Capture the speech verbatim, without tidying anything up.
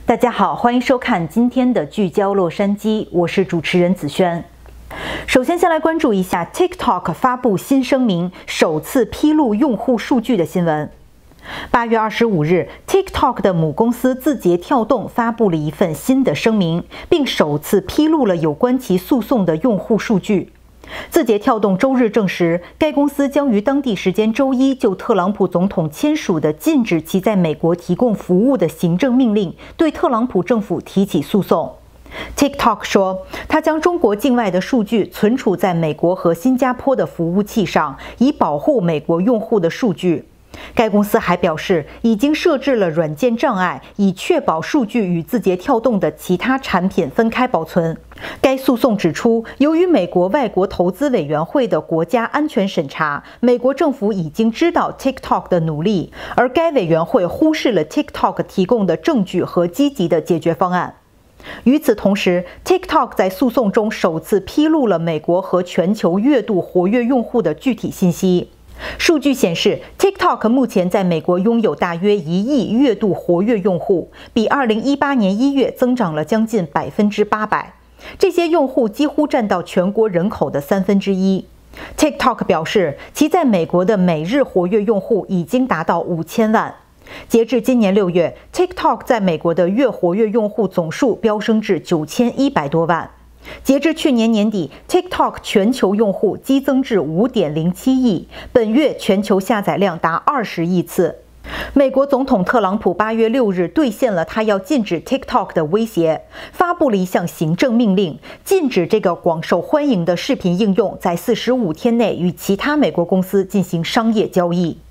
大家好，欢迎收看今天的聚焦洛杉矶，我是主持人子轩。首先，先来关注一下 TikTok 发布新声明，首次披露用户数据的新闻。八月二十五日 ，TikTok 的母公司字节跳动发布了一份新的声明，并首次披露了有关其诉讼的用户数据。字节跳动周日证实，该公司将于当地时间周一就特朗普总统签署的禁止其在美国提供服务的行政命令对特朗普政府提起诉讼。TikTok 说，它将中国境外的数据存储在美国和新加坡的服务器上，以保护美国用户的数据。该公司还表示，已经设置了软件障碍，以确保数据与字节跳动的其他产品分开保存。该诉讼指出，由于美国外国投资委员会的国家安全审查，美国政府已经知道 TikTok 的努力，而该委员会忽视了 TikTok 提供的证据和积极的解决方案。与此同时 ，TikTok 在诉讼中首次披露了美国和全球月度活跃用户的具体信息。数据显示 ，TikTok 目前在美国拥有大约一亿月度活跃用户，比二零一八年一月增长了将近百分之八百。这些用户几乎占到全国人口的三分之一。TikTok 表示，其在美国的每日活跃用户已经达到五千万。截至今年六月 ，TikTok 在美国的月活跃用户总数飙升至九千一百多万。截至去年年底 ，TikTok 全球用户激增至 五点零七亿，本月全球下载量达二十亿次。美国总统特朗普八月六日兑现了他要禁止 TikTok 的威胁，发布了一项行政命令，禁止这个广受欢迎的视频应用在四十五天内与其他美国公司进行商业交易。